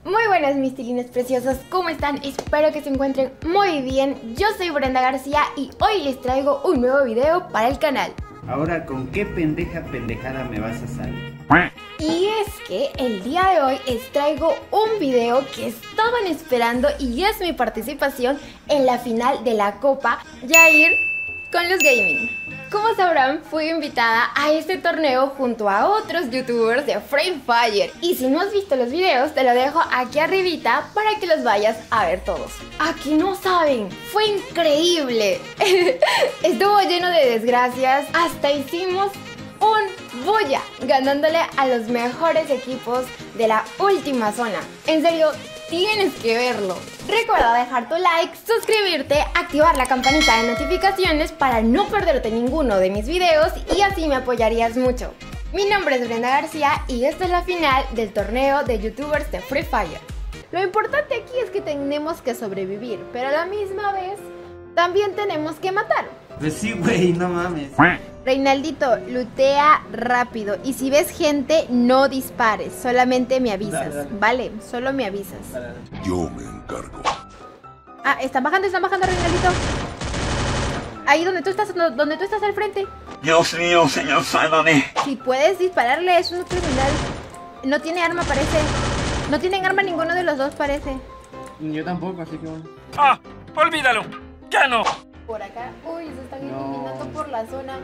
Muy buenas mis tilines preciosos, ¿cómo están? Espero que se encuentren muy bien. Yo soy Brenda García y hoy les traigo un nuevo video para el canal. Ahora, ¿con qué pendejada me vas a salir? Y es que el día de hoy les traigo un video que estaban esperando y es mi participación en la final de la Copa Yair con los Gaming. Como sabrán, fui invitada a este torneo junto a otros youtubers de Free Fire. Y si no has visto los videos, te lo dejo aquí arribita para que los vayas a ver todos. Aquí no saben, fue increíble. Estuvo lleno de desgracias, hasta hicimos un bulla ganándole a los mejores equipos de la última zona. En serio, tienes que verlo. Recuerda dejar tu like, suscribirte, activar la campanita de notificaciones para no perderte ninguno de mis videos y así me apoyarías mucho. Mi nombre es Brenda García y esta es la final del torneo de youtubers de Free Fire. Lo importante aquí es que tenemos que sobrevivir, pero a la misma vez también tenemos que matar. Pues sí, güey, no mames. Reinaldito, lootea rápido y si ves gente no dispares, solamente me avisas, dale. ¿vale? Solo me avisas. Yo me encargo. Ah, están bajando Reinaldito. Ahí donde tú estás al frente. Dios mío, señor, sálvame. Si puedes dispararle, es un criminal. No tiene arma, parece. No tienen arma ninguno de los dos, parece. Yo tampoco, así que bueno. ¡Ah! ¡Olvídalo! ¡Ya no! Por acá. Uy, se están No. iluminando por la zona.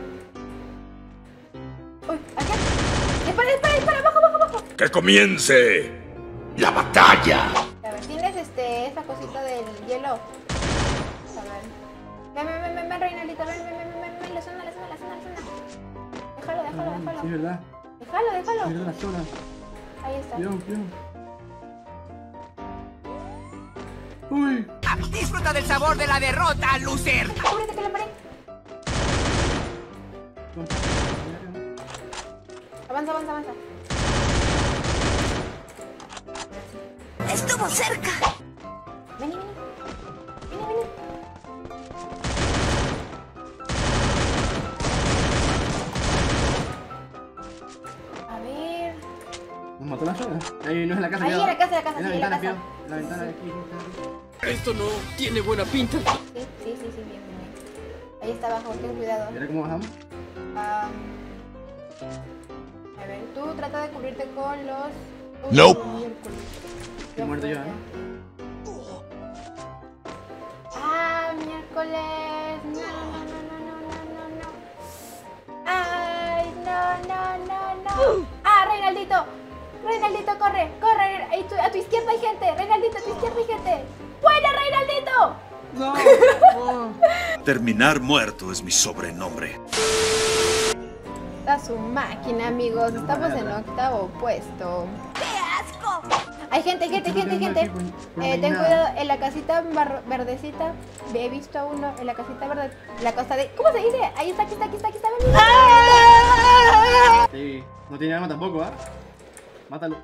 Uy, acá. Dispara, abajo. ¡Que comience la batalla! A ver, ¿tienes esa cosita del hielo? A ver. Ven, Reinaldito, ven, la zona. Déjalo. Sí, ¿verdad? Déjalo. Mira la zona. Ahí está. Cuidado. Uy. Disfruta del sabor de la derrota, loser. Cúbrete que la pared. Avanza. Estuvo cerca. Vení. A ver. ¿Nos mató la zona? Ahí no es la casa. Ahí cuidado. en la casa, En la sí, ventana, en la casa. cuidado. La ventana de aquí. Esto no tiene buena pinta. Sí, bien. Ahí está abajo, ten cuidado. ¿Y ahora cómo bajamos? A ver, tú trata de cubrirte con los... Nope. miércoles. Estoy muerto yo, Ah, miércoles. No. Ay, no. Ah, Reinaldito, corre. Ahí a tu izquierda hay gente. Reinaldito, a tu izquierda hay gente. ¡Buena, Reinaldito! No. Terminar muerto es mi sobrenombre. Está su máquina, amigos. Estamos en octavo puesto. ¡Qué asco! Hay gente. Ten cuidado en la casita verdecita. He visto a uno en la casita verde. La costa de... ¿Cómo se dice? Ahí está, aquí está. Ven. Sí. No tiene arma tampoco, ¿ah? Mátalo.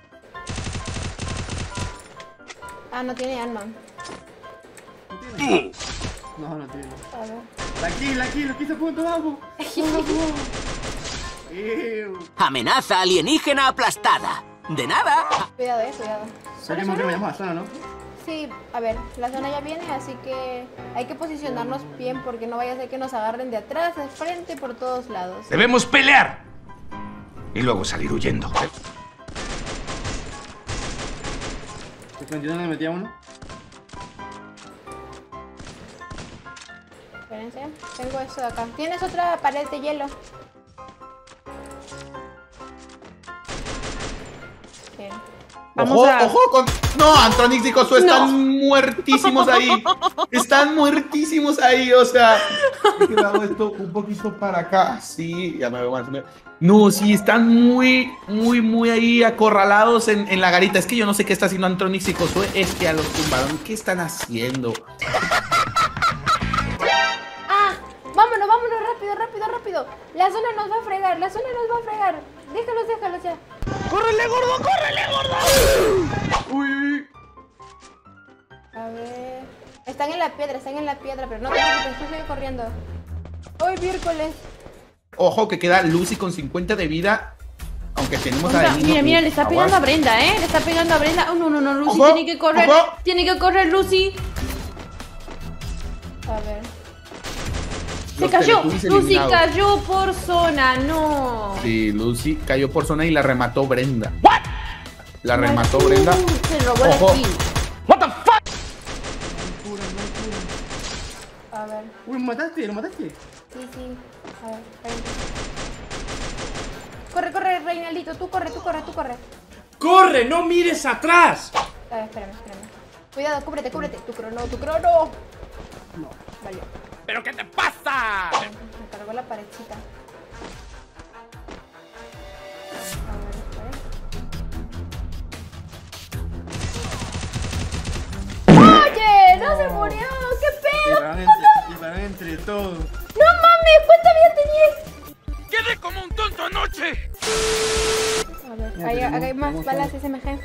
Ah, no tiene arma. No tiene. A ver. Aquí, lo quise a punto, vamos. Amenaza alienígena aplastada. De nada. Cuidado. Sabemos que vayamos a la zona, ¿no? Sí, a ver, la zona ya viene, así que hay que posicionarnos bien porque no vaya a ser que nos agarren de atrás, de frente, por todos lados. Debemos pelear y luego salir huyendo. ¿Yo no le metí a uno? Espérense, tengo esto de acá. ¿Tienes otra pared de hielo? Bien. Ojo con... No, Antronix y Josué están muertísimos ahí. Están muertísimos ahí, o sea. He quedado esto un poquito para acá. Sí, ya me veo más. No, sí, están muy ahí acorralados en la garita. Es que yo no sé qué está haciendo Antronix y Josué. Es que a los tumbaron. ¿Qué están haciendo? ¡Ah! Vámonos, rápido. La zona nos va a fregar. Déjalos ya. ¡Córrele, gordo! Uy. A ver. Están en la piedra, pero no te preocupes, tú sigue corriendo. ¡Hoy miércoles! Ojo que queda Lucy con 50 de vida. Aunque tenemos a Mira, mira, le está pegando a Brenda, Le está pegando a Brenda. Oh, no, no, no, Lucy tiene que correr. Tiene que correr, Lucy. A ver. Se cayó. Lucy cayó por zona, no. Sí, Lucy cayó por zona y la remató Brenda. ¿What? La remató Brenda. Se robó la kill. What the fuck? A ver. Uy, ¿lo mataste? Sí, sí. A ver, corre, corre, Reinaldito. Tú corre. ¡Corre! ¡No mires atrás! A ver, espérame. Cuidado, cúbrete. Tu crono. No. Vale. ¿Pero qué te pasa? Me cargó la paredcita. A ver. ¡Oye! ¡No se murió! ¡Qué pedo! Dispararon entre todos. ¡No mames! ¿Cuánta vida tenías? ¡Quedé como un tonto anoche! A ver, acá hay más balas SMG.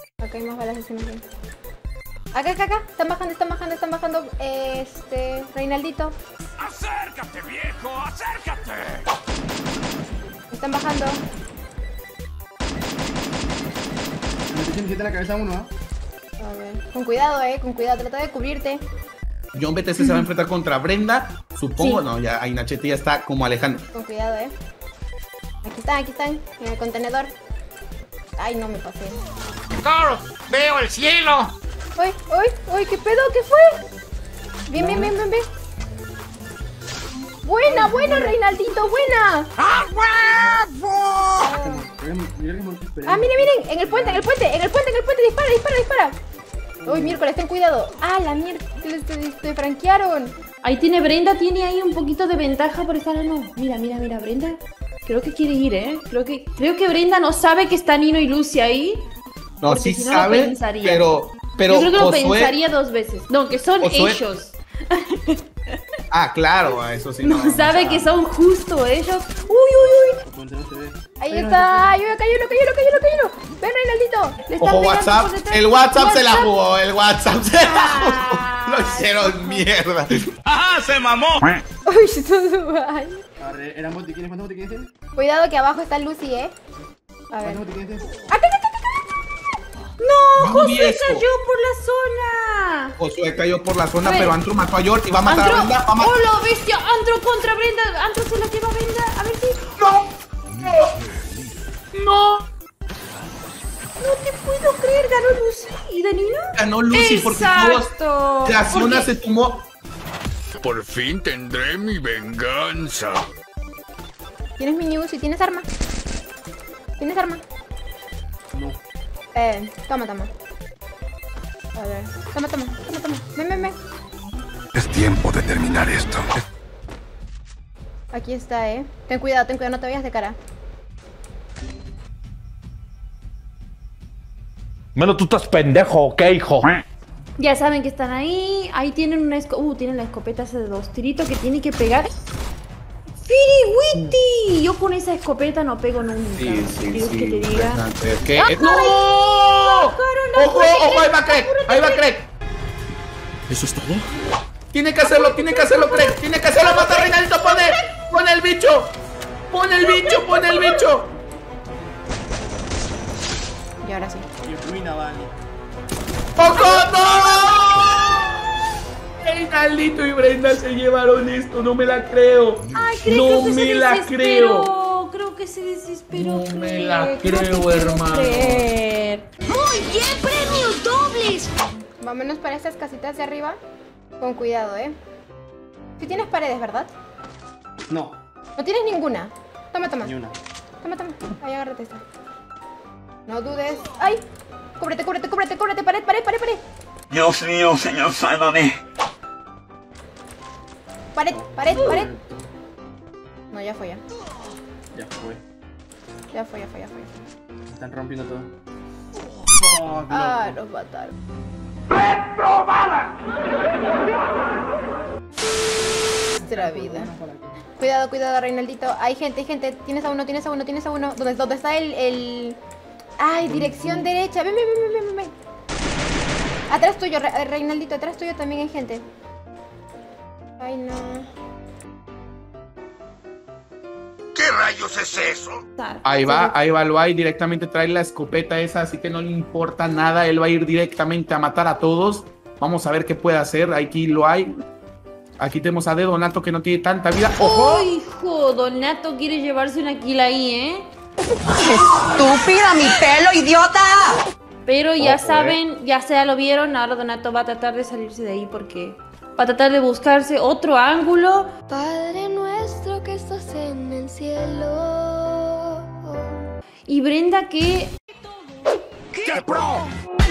Acá. Están bajando. Reinaldito. ¡Acércate, viejo! ¡Acércate! Están bajando. Me metí en la cabeza uno, A ver, con cuidado, trata de cubrirte. John BTC se va a enfrentar contra Brenda. Supongo, Sí. no, ya Ainachete ya está como alejando. Con cuidado, Aquí están, en el contenedor. Ay, no me pasé. ¡Carl! ¡Veo el cielo! ¡Uy! ¿Qué pedo? ¿Qué fue? Bien. Buena, Reinaldito, buena. Miren, en el puente, dispara. Uy, miércoles, ten cuidado. La mierda, te franquearon. Ahí tiene Brenda, tiene ahí un poquito de ventaja por estar no. Mira, Brenda. Creo que quiere ir, Creo que Brenda no sabe que está Nino y Lucy ahí. No, sí si no sabe, pero yo creo que lo Josué... pensaría 2 veces. No, que son ellos. Claro, eso sí. No sabe que son justo ellos. Uy. Ahí está. Ay, cayó uno. Ven, Reinaldito. Le están Ojo, pegando WhatsApp. por detrás. El WhatsApp se la jugó. Lo hicieron mierda. ¡Ajá! ¡Se mamó! Uy, todo mal. ¿Eran botiquines? ¿Cuántos botiquines tienes? Cuidado que abajo está Lucy, A ver. ¿Cuántos botiquines tienes? ¡Acá! ¡No! ¡Josué Viejo. cayó por la zona! Josué cayó por la zona, A ver. pero Antro mató a George y va a matar a Brenda. ¡Hola, bestia! ¡Antro contra Brenda! ¡Antro se la lleva a Brenda! A ver si... ¡No te puedo creer! ¿Ganó Lucy? ¿Y de Nino? Ganó Lucy porque ¡Exacto! la zona se tomó. Por fin tendré mi venganza. ¿Tienes mini Uzi? ¿Tienes arma? No. Toma. A ver. Toma. Ven. Es tiempo de terminar esto. Aquí está, Ten cuidado, no te vayas de cara. Menos tú estás pendejo, ¿ok, hijo? Ya saben que están ahí. Ahí tienen una tienen la escopeta esa de 2 tiritos que tiene que pegar. ¡Firiwiti! Yo con esa escopeta no pego nunca. Sí. Dios que te diga. ¿Qué? ¡Ah, ¡No! ¡Ojo! ¡Ahí va Craig! ¿Eso es todo? Tiene que hacerlo, Craig. Tiene que hacerlo. Mata a Reinaldito. Pon el bicho. Pon el bicho. Y ahora sí. Y ruina, vale. ¡Ojo! ¡No! Reinaldito y Brenda se llevaron esto. No me la creo. Ay, No me la creo. Creo que se desesperó. No me la creo, hermano. ¡Muy bien! ¡Premios dobles! Vámonos para estas casitas de arriba. Con cuidado, Si tienes paredes, ¿verdad? No, No tienes ninguna. Toma. ni una. Toma. Ahí, agárrate esta. No dudes. ¡Ay! Cúbrete. Pared. Dios mío, señor, sálvame. Pared. No, ya fue. Ya fue. Están rompiendo todo. Fuck, Los mataron. Nuestra vida. Cuidado, Reinaldito. Hay gente. Tienes a uno. ¿Dónde está el... Ay, dirección derecha. Ven. Atrás tuyo, Reinaldito. Atrás tuyo también hay gente. Ay, no. ¿Qué rayos es eso? Ahí va Luay, directamente trae la escopeta esa, así que no le importa nada, él va a ir directamente a matar a todos. Vamos a ver qué puede hacer, aquí Luay. Aquí tenemos a De Donato que no tiene tanta vida. ¡Ojo! ¡Oh, hijo! Donato quiere llevarse una kill ahí, ¿eh? ¡Estúpida, mi pelo, idiota! Pero ya saben, ya sea lo vieron, ahora Donato va a tratar de salirse de ahí porque va a tratar de buscarse otro ángulo. Padre nuestro que estás en el cielo. Y Brenda que... ¡Qué pro!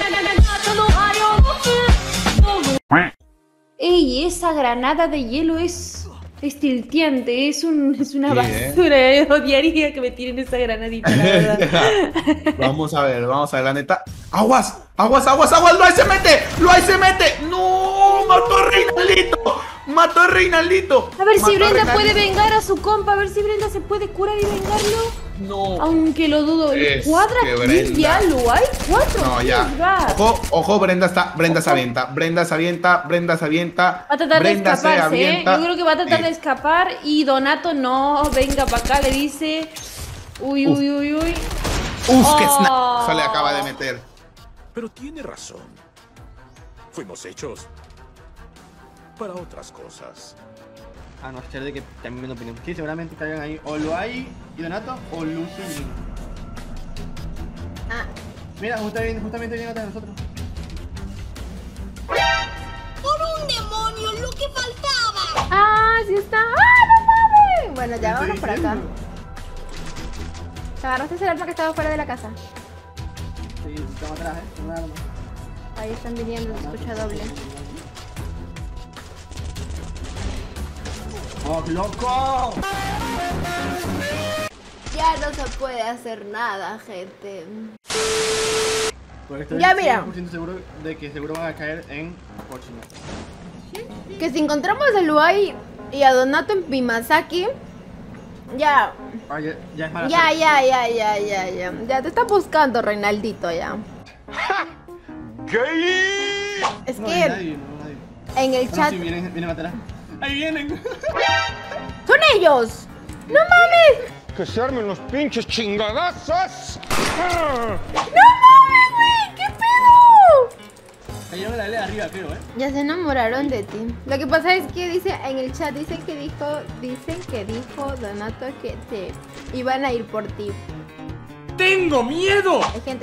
¡Ey! Esa granada de hielo es tilteante, es una basura. Odiaría que me tiren esa granadita, la verdad. Vamos a ver, la neta. ¡Aguas! ¡Luay se mete! ¡No! ¡Mató a Reinaldito! A ver si Brenda puede vengar a su compa, a ver si Brenda se puede curar y vengarlo. No. Aunque lo dudo. Es ¿Cuadra que kills Brenda... ya lo hay? 4 No, ya. Ojo, Brenda se avienta. Va a tratar de escaparse, ¿eh? Yo creo que va a tratar de escapar y Donato no, venga para acá, le dice. Uy. ¡Qué snap! Se le acaba de meter. Pero tiene razón. Fuimos hechos para otras cosas. A no ser de que también me opinión. Sí, seguramente caigan ahí o Luay y Donato o Lucy y Lin. Mira, justamente viene atrás de nosotros. ¡Por un demonio! ¡Lo que faltaba! ¡Ah, sí está! ¡Ah, no mames! Bueno, ya vámonos por acá. ¿Te agarraste ese arma que estaba fuera de la casa? Sí, estamos atrás, un arma. Ahí están viniendo, se escucha doble. ¡Oh, loco! Ya no se puede hacer nada, gente. Pues estoy Ya, mira. 100% seguro de que seguro van a caer en Pochino. Que si encontramos a Luay y a Donato en Pimasaki, ya. Ya es mala Ya. Ya te está buscando, Reinaldito, ya. ¿Qué? Es No, que nadie. en el chat. Sí, vienen atrás. ¡Ahí vienen! ¡Son ellos! ¡No mames! ¡Que se armen los pinches chingadazos! ¡No mames, güey! ¿Qué pedo? Cayeron en la aldea de arriba, creo, Ya se enamoraron de ti. Lo que pasa es que dice en el chat, dicen que dijo Donato que te iban a ir por ti. ¡Tengo miedo! Hay gente.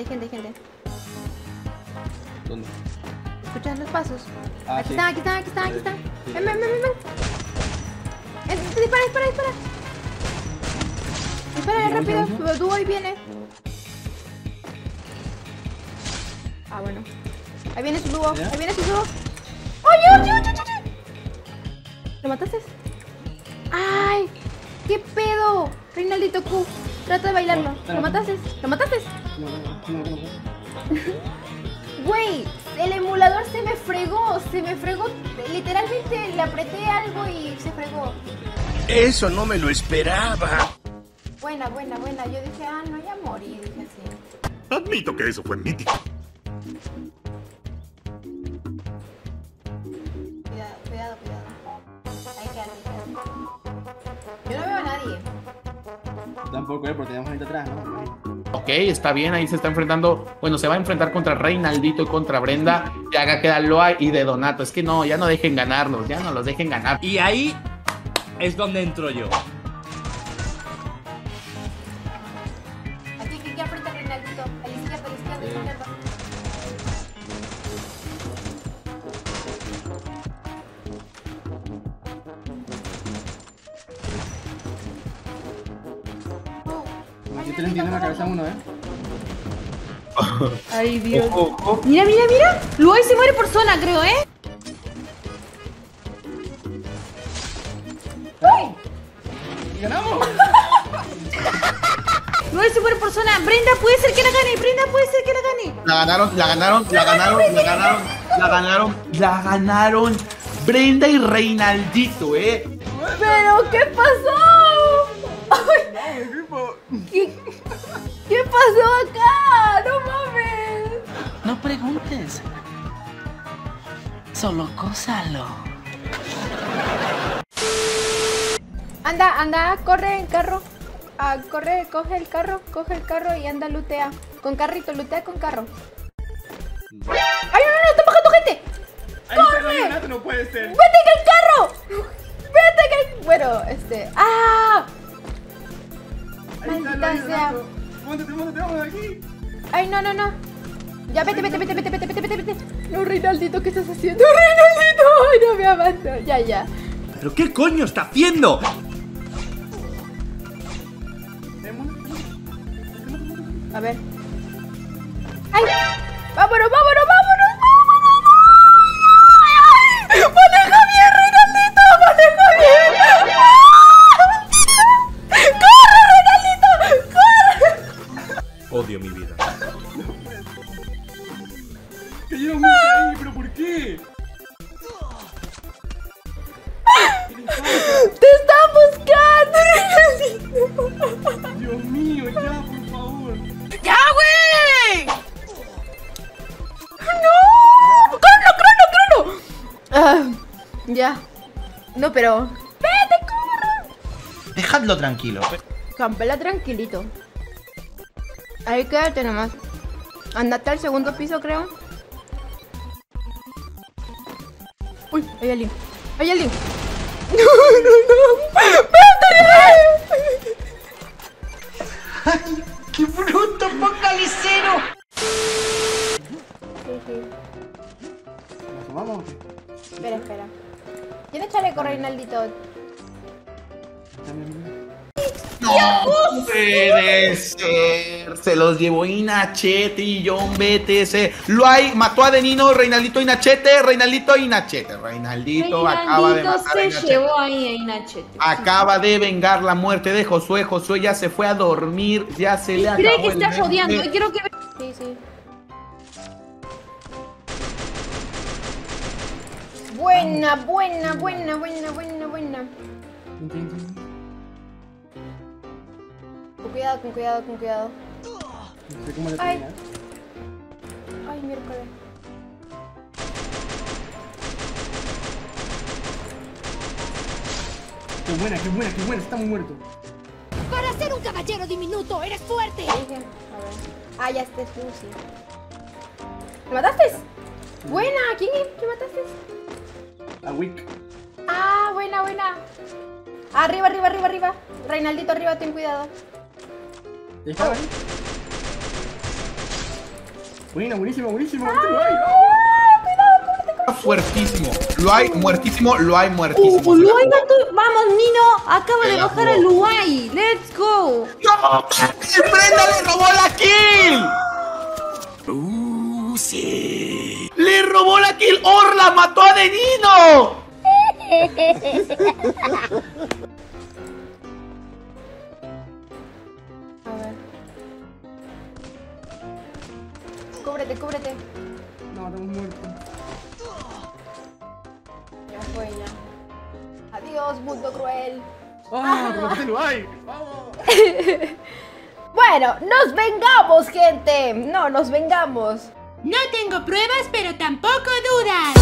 ¿Dónde? ¿Escuchas los pasos? Ah, Aquí sí. están. Ven. Dispara. Dispara rápido, tú hoy viene. Ah, bueno. Ahí viene su dúo. ¡Oye! ¿Lo mataste? ¡Ay! ¿Qué pedo? Reinaldito Q, trata de bailarlo. ¿Lo mataste? No. Güey, el emulador se me fregó. Literalmente le apreté algo y se fregó. Eso no me lo esperaba. Buena. Yo dije, no, ya morí. Dije así. Admito que eso fue mítico. Cuidado. Ahí quedaron. Yo no veo a nadie. Tampoco, porque tenemos gente atrás, ¿no? Ok, está bien, ahí se está enfrentando. Bueno, se va a enfrentar contra Reinaldito y contra Brenda. Y acá queda Luay y de Donato. Es que no, ya no dejen ganarnos, ya no los dejen ganar. Y ahí es donde entro yo. Aquí aprieta Reinaldito. A la izquierda. Aquí te lo entiendo en la cabeza uno, Ay, Dios. Mira. Luay se muere por zona, creo, ¿eh? ¡Ay! ¡Ganamos! Luay se muere por zona. Brenda puede ser que la gane. La ganaron. Brenda y Reinaldito, ¿Pero qué pasó? ¿Qué pasó acá? ¡No mames! No preguntes. Solo gózalo. Anda, corre en carro. Corre, coge el carro y anda, lutea. Con carrito, lutea con carro. ¡Ay, no, está bajando gente! ¡Corre! No puede ser. ¡Vete en el carro! ¡Vete en el... Bueno, ¡ah! Maldita sea. Móntate, vamos de aquí. Ay, no. Ya, vete. No, Reinaldito, ¿qué estás haciendo? ¡Reinaldito! ¡Ay, no me avanzo! Ya. ¿Pero qué coño está haciendo? A ver. ¡Ay! ¡Vámonos! ¡Maneja bien, Reinaldito! ¡Maneja bien! ¡Corre, Reinaldito! ¡Corre! Odio mi vida. Que lleva mucho ahí, ¿pero por qué? ¡Te están buscando, Reinaldito! Dios mío, ya, por favor. ¡Ya, güey! ¡No! ¡Crono! Ya. No, pero... ¡Vete, corre! Dejadlo tranquilo. Campela tranquilito. Ahí quédate nomás. Andate al segundo piso, creo. Uy, hay alguien. ¡No! ¡Vete! ¡Ay, qué bruto, focalicero! Sí. ¿Nos sumamos? Espera. ¿Tiene chaleco, Reinaldito? No puede ser. Se los llevó Inachete y John BTC. Luay mató a Denino, Reinaldito Inachete. Reinaldito acaba de matar a se Inachete. llevó ahí a Inachete. Acaba de vengar la muerte de Josué. Josué ya se fue a dormir. Ya se le acabó. Cree que está el rodeando. meme. Quiero que... Sí. Buena. Con cuidado. No sé cómo le Ay. pegas. Ay, miércoles. Qué buena, estamos muertos. Para ser un caballero diminuto, eres fuerte. Dije, a ver. Ah, ya está Lucy. ¿Lo mataste? Buena, ¿quién mataste? A Wick. Ah, buena. Arriba. Reinaldito, arriba, ten cuidado. ¿Ya estaba ahí? Buenísimo. Fuertísimo. Luay muertísimo. Luay muertísimo. Luay vamos, Nino. Acaba de bajar a Luay. Let's go. ¡No! ¡Brenda le robó la kill! Sí. ¡Le robó la kill! ¡Orla mató a Denino! A ver. Cúbrete. No, estamos muertos. Ya fue, ya. Adiós, mundo cruel. ¡Ah! ¡Te mataste Luay! ¡Vamos! Bueno, nos vengamos, gente. No, nos vengamos. No tengo pruebas, pero tampoco dudas.